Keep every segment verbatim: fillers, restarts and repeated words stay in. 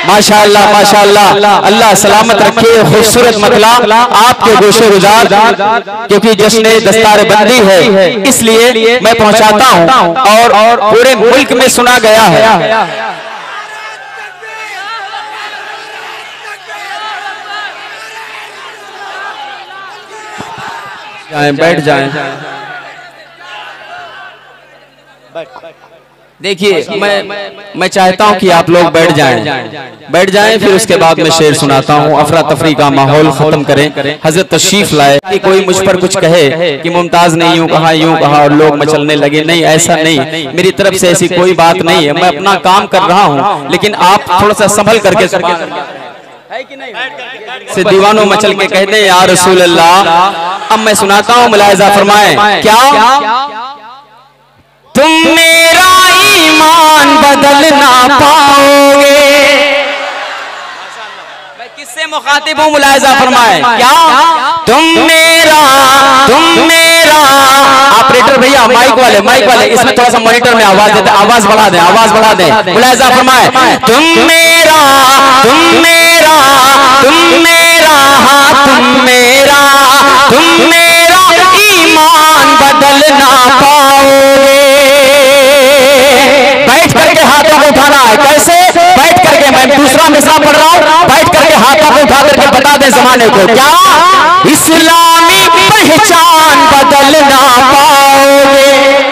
माशाअल्लाह माशाअल्लाह, अल्लाह सलामत रखे। खूबसूरत मतला आपके गोशे गुजार, क्योंकि जश्न दस्तार बंदी है इसलिए मैं पहुंचाता हूं और पूरे मुल्क में सुना गया है। बैठ जाएं। देखिए मैं मैं चाहता हूं कि आप लोग बैठ जाएं, बैठ जाएं, फिर उसके बाद मैं शेर सुनाता हूं। अफरा तफरी का माहौल खत्म करें, हजरत तशरीफ लाए। कि कोई मुझ पर कुछ कहे कि मुमताज ने यूं कहा यूं कहा और लोग मचलने लगे, नहीं ऐसा नहीं, मेरी तरफ से ऐसी कोई बात नहीं है। मैं अपना काम कर रहा हूं, लेकिन आप थोड़ा सा संभल करके है कि नहीं से दीवानों मचल के कहते हैं या रसूल अल्लाह। अब मैं सुनाता हूं, मुलाहिजा फरमाएं। क्या तुम मेरा ईमान बदल ना पाओगे? मैं किससे मुखातिब हूं? मुलाहिजा फरमाएं। क्या तुम मेरा तुम मेरा ऑपरेटर भैया, माइक वाले माइक वाले इसमें थोड़ा सा मॉनिटर में आवाज देते, आवाज बढ़ा दें, आवाज बढ़ा दें। मुलाहिजा फरमाएं। तुम मेरा तुम मेरा तुम मेरा हाँ तुम मेरा तुम मेरा ईमान बदल ना पाओगे। बैठ करके हाथों को उठाना है। कैसे? बैठ करके, मैं दूसरा मिसरा पढ़ रहा हूं, बैठ करके हाथों को उठा करके बता दें जमाने को। क्या इस्लामी पहचान बदल ना पाओगे?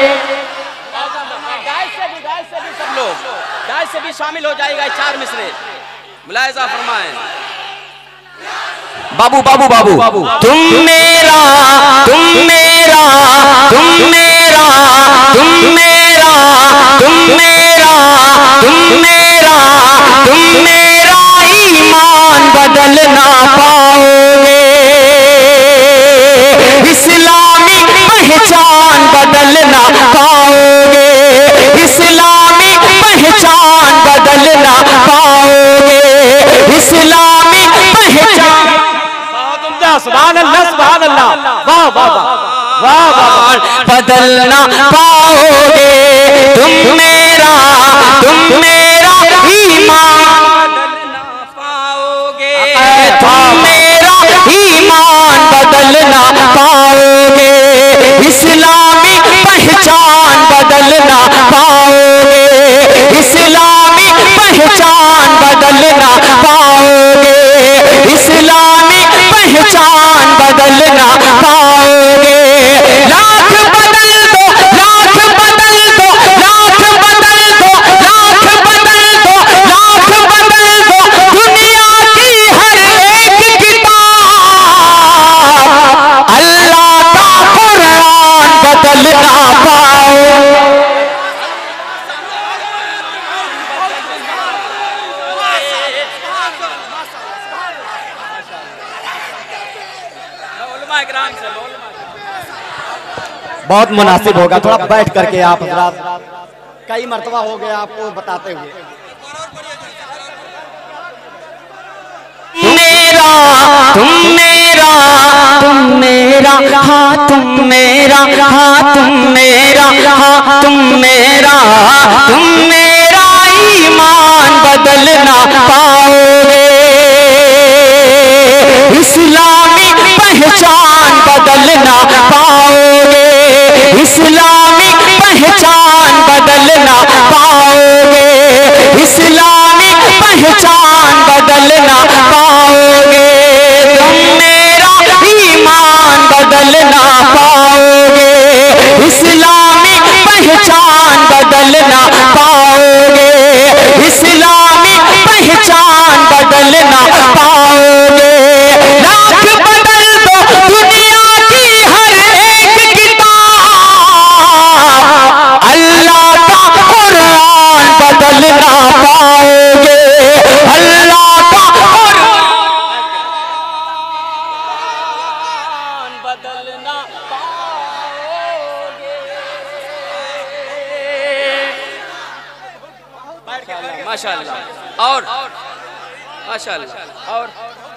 सब लोग गाय से भी शामिल हो जाएगा चार मिसरे। मुलाहिजा फरमाएं। बाबू बाबू बाबू तुम मेरा तुम मेरा तुम मेरा तुम मेरा तुम मेरा तुम मेरा तुम मेरा ईमान बदल ना पाओगे। इस्लामी पहचान बदल ना पाओगे। इस्लामी पहचान बदल ना पाओगे। इस्लामी पहचान सुभान अल्लाह सुभान अल्लाह, वाह वाह वाह वाह, बदलना पाओगे। तुम मेरा तुम मेरा ईमान बदलना पाओगे। तुम मेरा ईमान बदलना पाओगे। इस्लामी पहचान बदलना पाओगे। इस्लामी पहचान बदलना पाओगे। इस्लामी पहचान बदलना पाओगे। लाख बदल दो लाख बदल दो लाख बदल दो लाख बदल दो लाख बदल दो, दुनिया की हर एक किताब अल्लाह का कुरान बदल ना पाओगे। बहुत मुनासिब होगा थोड़ा बैठ करके आप हज़रात, कई मर्तबा हो गया आपको बताते हुए। मेरा तुम मेरा तुम मेरा हाँ तुम मेरा हाँ तुम मेरा हाँ तुम मेरा तुम मेरा ईमान बदल ना पाओगे। इस्लामी पहचान बदल ना पाओगे। इस्लामी पहचान बदल ना पाओगे। इस्लामी पहचान बदल ना पाओगे। तुम मेरा ईमान बदल ना पाओगे। इस्लामी पहचान बदल ना पाओगे। इस्लामी पहचान बदल ना पाओगे। लाख बदल दो दुनिया की हर एक किताब अल्लाह का कुरान बदल ना पाओगे। अल्लाह का कुरान बदल ना पाओगे। माशाअल्लाह और माशाअल्लाह और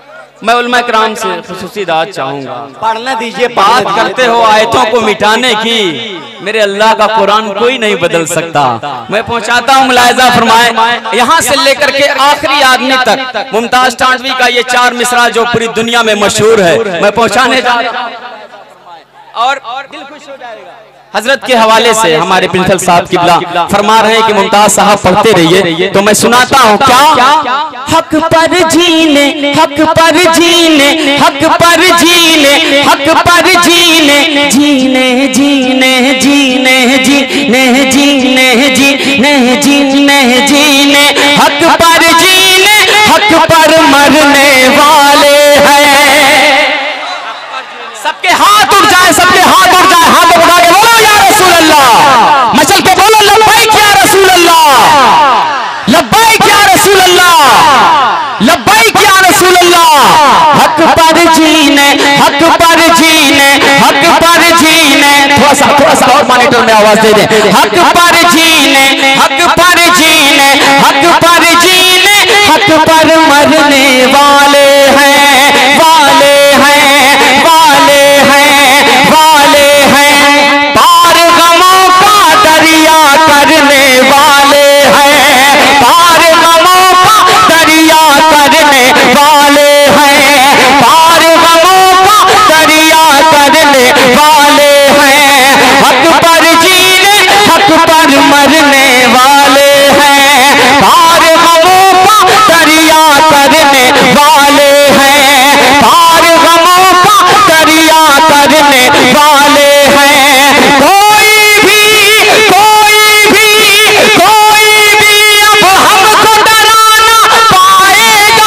मैं उलमा किराम से खुसूसी दाद चाहूंगा। पढ़ने दीजिए। बात करते हो आयतों को मिटाने की, मेरे अल्लाह का कुरान कोई नहीं बदल सकता। मैं पहुंचाता हूं, मुलाहिजा फरमाए, यहाँ से लेकर के आखिरी आदमी तक मुमताज टांडवी का ये चार मिसरा जो पूरी दुनिया में मशहूर है, मैं पहुंचाने जा रहा हूं और दिल खुश हो जाएगा। हजरत के हवाले से हमारे प्रिंसिपल साहब किबला फरमा रहे हैं कि मुमताज साहब पढ़ते रहिए, तो मैं सुनाता हूँ। क्या हक पर जीने, हक पर जीने, हक पर जीने, हक पर जीने, जीने जीने जीने जीने जीने जीने जीने जीने, हक पर जीने, हक पर मरने वाले हैं। सबके हाथ उठ जाए, सबके हाथ उठ जाए, हाथ उठा के बोलो या रसूल अल्लाह, मचल के बोलो लब्बैक या रसूल अल्लाह, लब्बैक या रसूल अल्लाह, लब्बैक या रसूल अल्लाह। हक पर जीने, हक पर जीने, हक पर जीने, थोड़ा सा थोड़ा सा और मॉनिटर में आवाज दे दें। हक पर जीने, हक पर जीने, हक पर जीने, हक पर मरने वाले हैं, वाले हैं, वाले हैं, वाले हैं। पार गमों का दरिया करने वाले हैं, पार गमों का दरिया करने वाले हैं, पार गमों का दरिया करने वाले हैं। हक पर जीने, हक पर मरने वाले हैं, पार गमों का दरिया करने वाले हैं, पार गमों का दरिया करने वाले हैं। कोई भी, कोई भी, कोई भी अब हमको डराना पाएगा,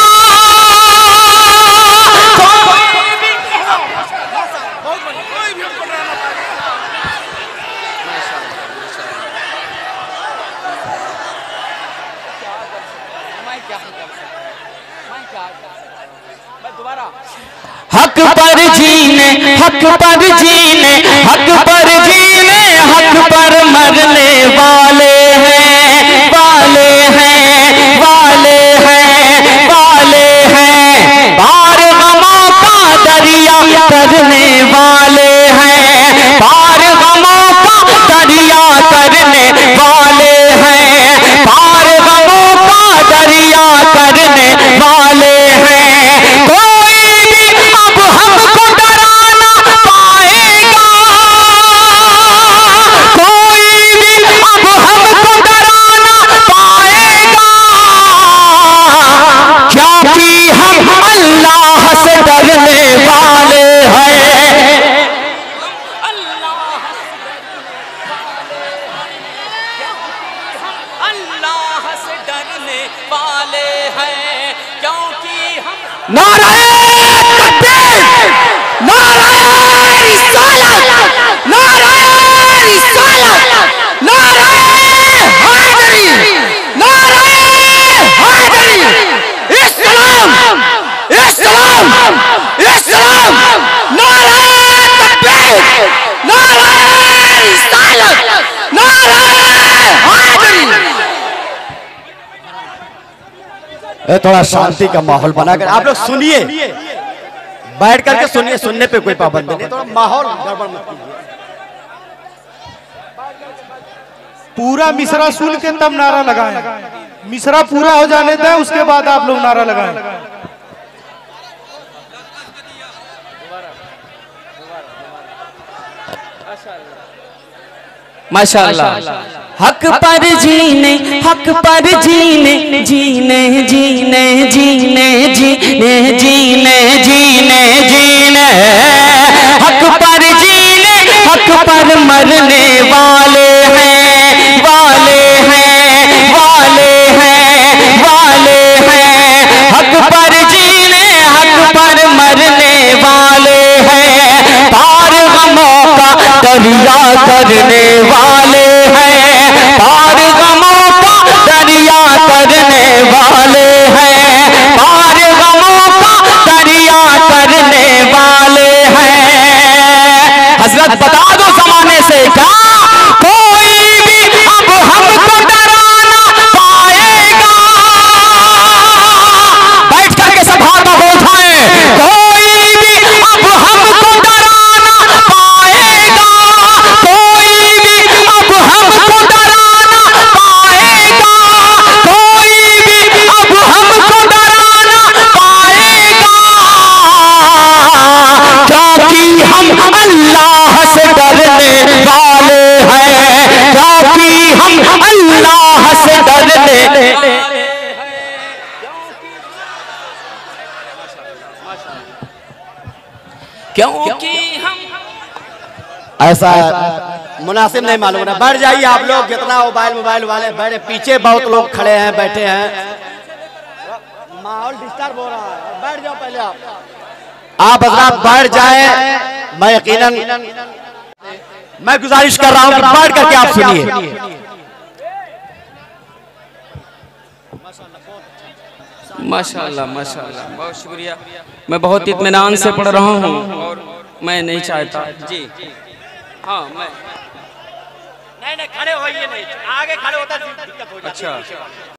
कोई भी हक पर जीने, हक पर जीने, हक पर जीने, हक पर मरने वाले हैं, वाले हैं, वाले हैं, वाले हैं। पार गमों का दरिया करने वाले हैं, पार गमों का दरिया करने वाले हैं, पार गमों का दरिया करने वाले हैं। कोई भी अब हमको डराना पाएगा, कोई भी अब हमको डराना पाएगा, क्योंकि हम अल्लाह से डरने वाले हैं। अल्लाह से डरने वाले हैं, क्योंकि हम नाराए तकबीर, नाराए रिसालत, नाराए रिसालत, नाराए हैदरी, नाराए हैदरी, इस्लाम, इस्लाम, इस्लाम, नाराए तकबीर, नाराए रिसालत, नाराए हैदरी। थोड़ा शांति का माहौल बनाकर आप लोग सुनिए, बैठ करके सुनिए, सुनने पे कोई पाबंदी नहीं, थोड़ा माहौल गड़बड़ मत कीजिए। पूरा मिसरा सुन के तब नारा लगाएं, मिसरा पूरा हो जाने दें, उसके बाद आप लोग नारा लगाएं। माशाअल्लाह। हक पर जीने, हक पर जीने, जीने जीने जीने जीने जीने जीने जीने, हक पर जीने, हक पर मरने वाले हैं, वाले हैं, वाले हैं, वाले हैं। हक पर जीने, हक पर मरने वाले हैं, पार गमों का दरिया करने वाले हैं, पार गमों का दरिया करने वाले हैं, पार गमों का दरिया करने वाले हैं। हजरत बता दो जमाने से क्या कोई भी अब हमको डराना पाएगा। बैठ करके सब हाथों को उठाएं, क्योंकि हम ऐसा मुनासिब नहीं मालूम ना। बैठ जाइए आप लोग, जितना मोबाइल मोबाइल वाले बैठे, पीछे बहुत लोग खड़े हैं, बैठे हैं, माहौल डिस्टर्ब हो रहा है। बैठ जाओ पहले आप आप हजरात बैठ जाए। मैं यकीनन मैं गुजारिश कर रहा हूं कि बैठ करके आप सुनिए। माशाल्लाह माशाल्लाह, बहुत शुक्रिया। मैं बहुत इत्मीनान से पढ़ रहा हूँ और मैं नहीं चाहता जी। हाँ मैं नहीं नहीं खड़े होइए, नहीं आगे खड़े होता दिक्कत हो जाती है। अच्छा।